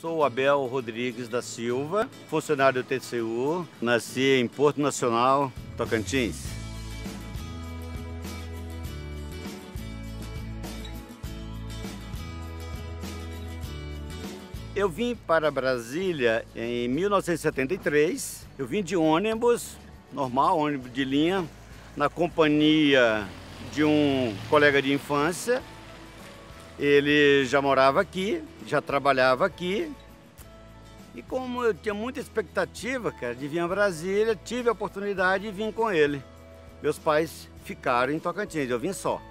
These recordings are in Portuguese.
sou o Abel Rodrigues da Silva, funcionário do TCU, nasci em Porto Nacional, Tocantins. Eu vim para Brasília em 1973, eu vim de ônibus, normal, ônibus de linha, na companhia de um colega de infância. Ele já morava aqui, já trabalhava aqui. E como eu tinha muita expectativa, cara, de vir a Brasília, tive a oportunidade de vir com ele. Meus pais ficaram em Tocantins, eu vim só.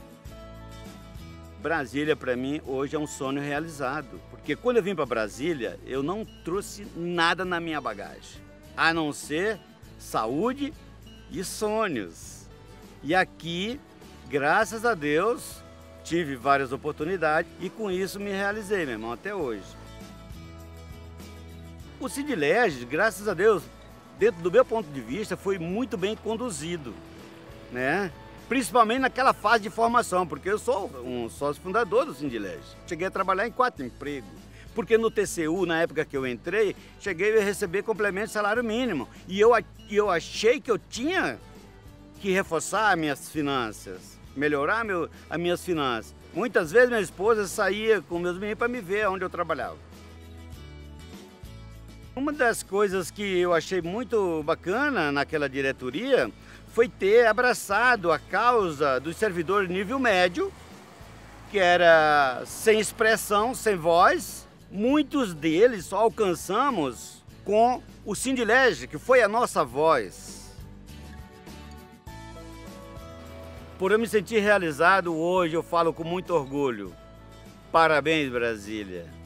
Brasília, para mim, hoje é um sonho realizado. Porque quando eu vim para Brasília, eu não trouxe nada na minha bagagem, a não ser saúde e sonhos. E aqui, graças a Deus, tive várias oportunidades e com isso me realizei, meu irmão, até hoje. O Sindilege, graças a Deus, dentro do meu ponto de vista, foi muito bem conduzido, né? Principalmente naquela fase de formação, porque eu sou um sócio fundador do Sindilege. Cheguei a trabalhar em 4 empregos, porque no TCU, na época que eu entrei, cheguei a receber complemento de salário mínimo. E eu achei que eu tinha que reforçar as minhas finanças, melhorar as minhas finanças. Muitas vezes minha esposa saía com meus meninos para me ver onde eu trabalhava. Uma das coisas que eu achei muito bacana naquela diretoria foi ter abraçado a causa dos servidores nível médio, que era sem expressão, sem voz. Muitos deles só alcançamos com o Sindilege, que foi a nossa voz. Por eu me sentir realizado hoje, eu falo com muito orgulho. Parabéns, Brasília!